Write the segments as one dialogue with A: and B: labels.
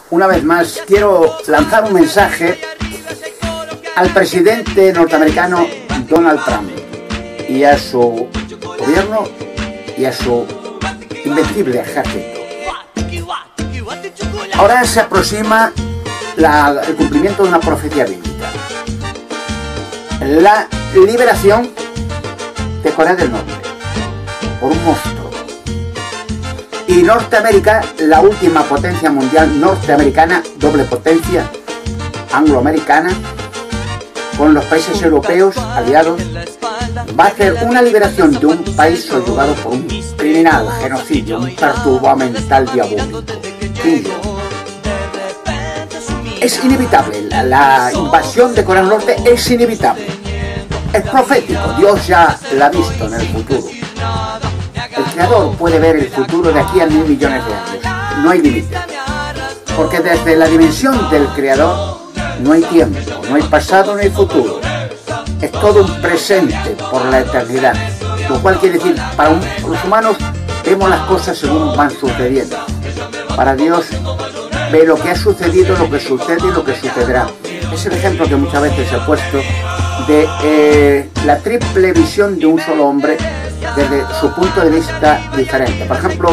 A: una vez más quiero lanzar un mensaje al presidente norteamericano Donald Trump y a su gobierno y a su invencible ejército. Ahora se aproxima el cumplimiento de una profecía bíblica: la liberación de Corea del Norte por un monstruo. Y Norteamérica, la última potencia mundial norteamericana, doble potencia angloamericana, con los países europeos aliados, va a hacer una liberación de un país soyugado por un criminal, genocidio, un perturbado mental diabólico. Es inevitable, la invasión de Corea del Norte es inevitable. Es profético, Dios ya la ha visto en el futuro. El Creador puede ver el futuro de aquí a 1000 millones de años. No hay límite. Porque desde la dimensión del Creador no hay tiempo, no hay pasado, no hay futuro. Es todo un presente por la eternidad. Lo cual quiere decir, para los humanos vemos las cosas según van sucediendo. Para Dios ve lo que ha sucedido, lo que sucede y lo que sucederá. Es el ejemplo que muchas veces he puesto de la triple visión de un solo hombre desde su punto de vista diferente. Por ejemplo,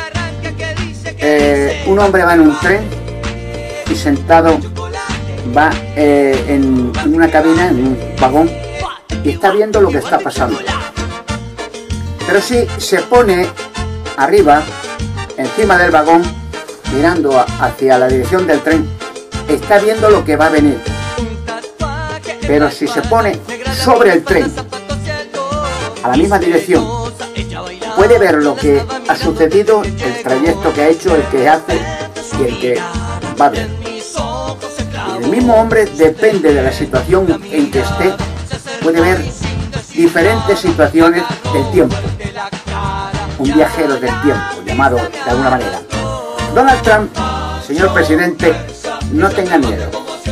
A: un hombre va en un tren y sentado va en una cabina, en un vagón, y está viendo lo que está pasando. Pero si se pone arriba, encima del vagón, mirando hacia la dirección del tren, está viendo lo que va a venir. Pero si se pone sobre el tren, a la misma dirección, puede ver lo que ha sucedido, el trayecto que ha hecho, el que hace y el que va a ver. Y el mismo hombre, depende de la situación en que esté, puede ver diferentes situaciones del tiempo. Un viajero del tiempo, llamado de alguna manera. Donald Trump, señor presidente, no tenga miedo.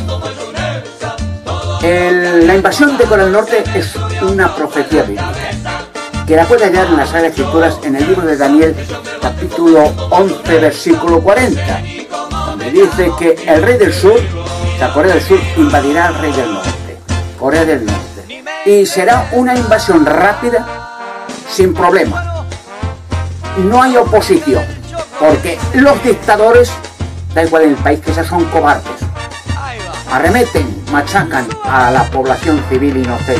A: La invasión de Corea del Norte es una profecía bíblica, que la puede hallar en las Sagradas Escrituras en el libro de Daniel, capítulo 11, versículo 40, donde dice que el rey del sur, o sea, Corea del Sur, invadirá al rey del norte, Corea del Norte, y será una invasión rápida, sin problema. No hay oposición, porque los dictadores, da igual en el país que sea, son cobardes. Arremeten, machacan a la población civil inocente.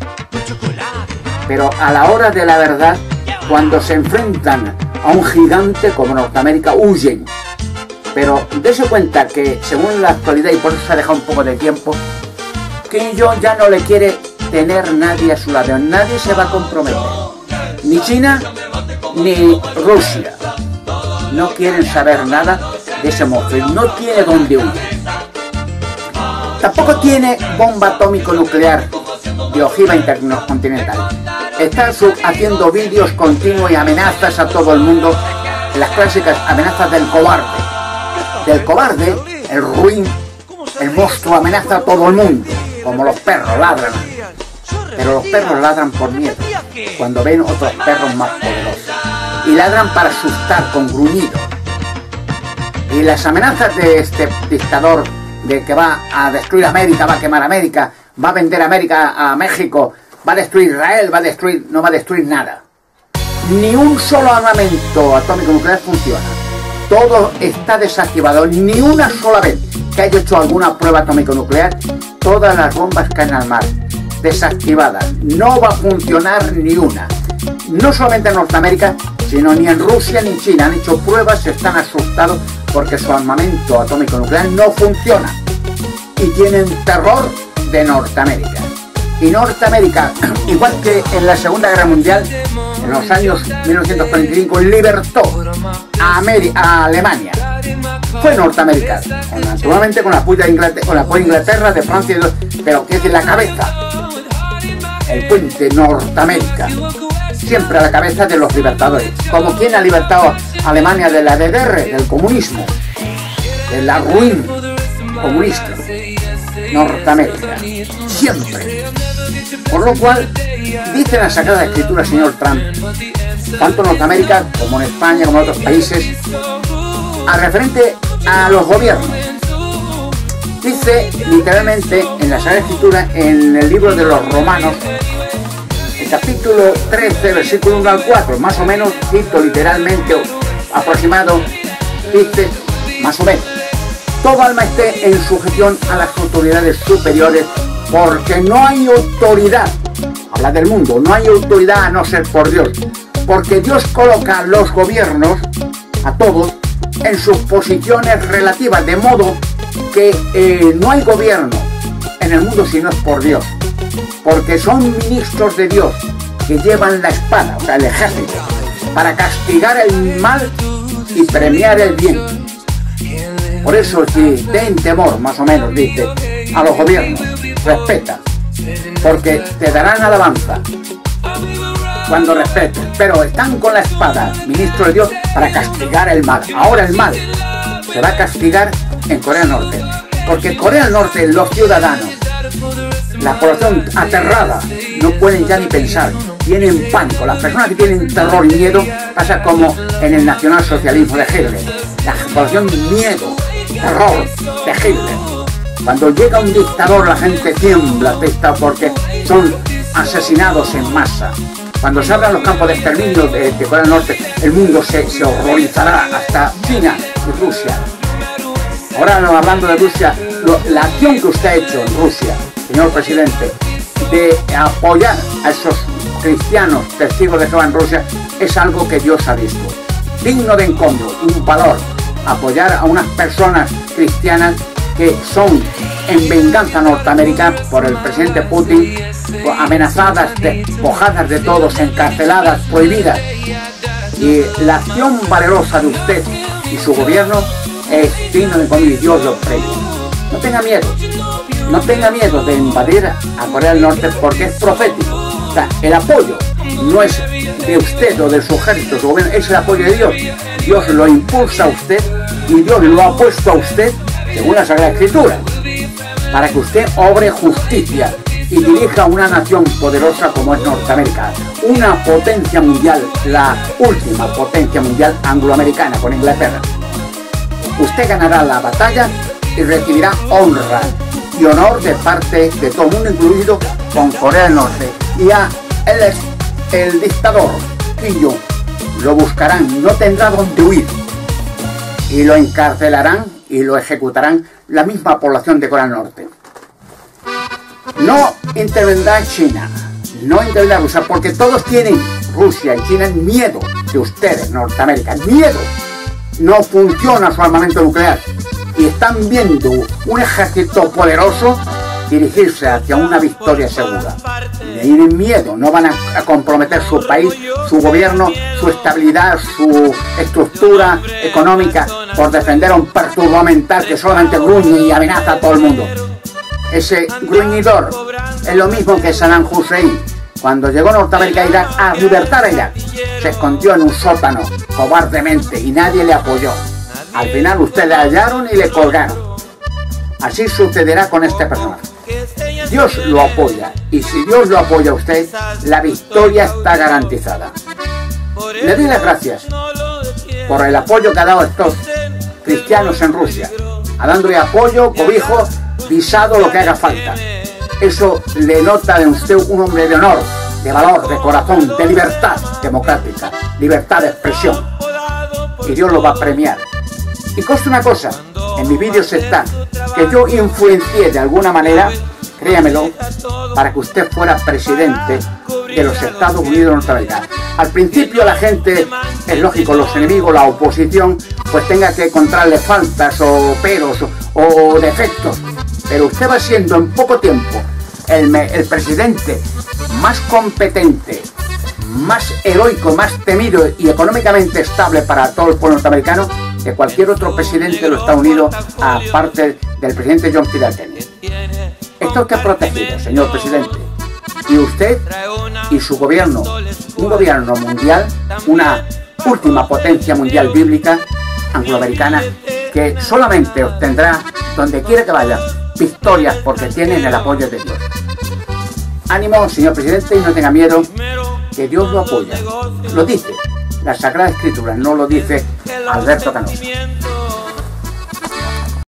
A: Pero a la hora de la verdad, cuando se enfrentan a un gigante como Norteamérica, huyen. Pero dése cuenta que, según la actualidad, y por eso se ha dejado un poco de tiempo, Kim Jong ya no le quiere tener nadie a su lado. Nadie se va a comprometer. Ni China, ni Rusia. No quieren saber nada de ese monstruo. No tiene dónde huir. Tampoco tiene bomba atómico-nuclear de ojiva intercontinental. Está haciendo vídeos continuos y amenazas a todo el mundo, las clásicas amenazas del cobarde. Del cobarde, el ruin, el monstruo amenaza a todo el mundo, como los perros ladran. Pero los perros ladran por miedo, cuando ven otros perros más poderosos. Y ladran para asustar con gruñidos. Y las amenazas de este dictador, de que va a destruir América, va a quemar América, va a vender América a México, va a destruir Israel, no va a destruir nada. Ni un solo armamento atómico nuclear funciona. Todo está desactivado. Ni una sola vez que haya hecho alguna prueba atómico nuclear, todas las bombas caen al mar, desactivadas. No va a funcionar ni una. No solamente en Norteamérica, sino ni en Rusia ni en China. Han hecho pruebas, están asustados porque su armamento atómico nuclear no funciona. Y tienen terror de Norteamérica. Y Norteamérica, igual que en la Segunda Guerra Mundial, en los años 1945, libertó a Alemania. Fue Norteamérica, naturalmente con el apoyo de Inglaterra, de Francia, pero que es de la cabeza. El puente Norteamérica, siempre a la cabeza de los libertadores. Como quien ha libertado a Alemania de la DDR, del comunismo, de la ruina comunista. Norteamérica, siempre. Por lo cual, dice la Sagrada Escritura, señor Trump, tanto en Norteamérica como en España, como en otros países, al referente a los gobiernos. Dice literalmente en la Sagrada Escritura, en el libro de los Romanos, el capítulo 13, versículo 1 al 4, más o menos, cito literalmente, aproximado, dice, más o menos, todo alma esté en sujeción a las autoridades superiores, porque no hay autoridad, habla del mundo, no hay autoridad a no ser por Dios, porque Dios coloca a los gobiernos, a todos, en sus posiciones relativas, de modo que no hay gobierno en el mundo si no es por Dios, porque son ministros de Dios que llevan la espada, o sea, el ejército, para castigar el mal y premiar el bien. Por eso, si ten temor, más o menos, dice, a los gobiernos, respeta, porque te darán alabanza cuando respeten, pero están con la espada, ministro de Dios, para castigar el mal. Ahora el mal se va a castigar en Corea del Norte, porque Corea del Norte, los ciudadanos, la población aterrada, no pueden ya ni pensar, tienen pánico. Las personas que tienen terror y miedo, pasa como en el nacionalsocialismo de Hitler, la población miedo, terror de Hitler. Cuando llega un dictador, la gente tiembla, porque son asesinados en masa. Cuando se abran los campos de exterminio de Corea del Norte, el mundo se horrorizará, hasta China y Rusia. Ahora, hablando de Rusia, la acción que usted ha hecho en Rusia, señor presidente, de apoyar a esos cristianos testigos de Jehová en Rusia, es algo que Dios ha visto. Digno de encomio, un valor, apoyar a unas personas cristianas que son en venganza norteamericana por el presidente Putin, amenazadas, despojadas de todos, encarceladas, prohibidas. Y la acción valerosa de usted y su gobierno es digno de encomio, y Dios lo premia. No tenga miedo, no tenga miedo de invadir a Corea del Norte, porque es profético. O sea, el apoyo no es de usted o de su ejército, su gobierno, es el apoyo de Dios. Dios lo impulsa a usted y Dios lo ha puesto a usted, según la Sagrada Escritura, para que usted obre justicia y dirija una nación poderosa como es Norteamérica, una potencia mundial, la última potencia mundial angloamericana con Inglaterra. Usted ganará la batalla y recibirá honra y honor de parte de todo el mundo, incluido con Corea del Norte. Y a el dictador Kim Jong lo buscarán, no tendrá dónde huir, y lo encarcelarán y lo ejecutarán la misma población de Corea del Norte. No intervendrá China, no intervendrá Rusia, porque todos tienen, Rusia y China, miedo de ustedes, Norteamérica, miedo. No funciona su armamento nuclear y están viendo un ejército poderoso dirigirse hacia una victoria segura. Tienen miedo, no van a comprometer su país, su gobierno, su estabilidad, su estructura económica por defender a un perturbador mental que solamente gruñe y amenaza a todo el mundo. Ese gruñidor es lo mismo que Saddam Hussein. Cuando llegó Norteamérica a Irak, a libertar a Irak, se escondió en un sótano cobardemente y nadie le apoyó. Al final ustedes le hallaron y le colgaron. Así sucederá con este personaje. Dios lo apoya, y si Dios lo apoya a usted, la victoria está garantizada. Le doy las gracias por el apoyo que ha dado a estos cristianos en Rusia, dándole apoyo, cobijo, visado, lo que haga falta. Eso le nota de usted un hombre de honor, de valor, de corazón, de libertad democrática, libertad de expresión. Y Dios lo va a premiar. Y consta una cosa, en mis vídeos está, que yo influencié de alguna manera, créamelo, para que usted fuera presidente de los Estados Unidos de Norteamérica. Al principio la gente, es lógico, los enemigos, la oposición, pues tenga que encontrarle faltas o peros o defectos. Pero usted va siendo en poco tiempo el presidente más competente, más heroico, más temido y económicamente estable para todo el pueblo norteamericano que cualquier otro presidente de los Estados Unidos, aparte del presidente John F. Kennedy. Está usted protegido, señor presidente. Y usted y su gobierno, un gobierno mundial, una última potencia mundial bíblica, angloamericana, que solamente obtendrá, donde quiera que vaya, victorias porque tienen el apoyo de Dios. Ánimo, señor presidente, y no tenga miedo, que Dios lo apoya. Lo dice la Sagrada Escritura, no lo dice Alberto Canosa.